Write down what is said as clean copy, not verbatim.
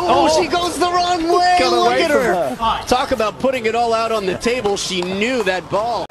Oh, she goes the wrong way. Got Look away at from her. her. Talk about putting it all out on the table. She knew that ball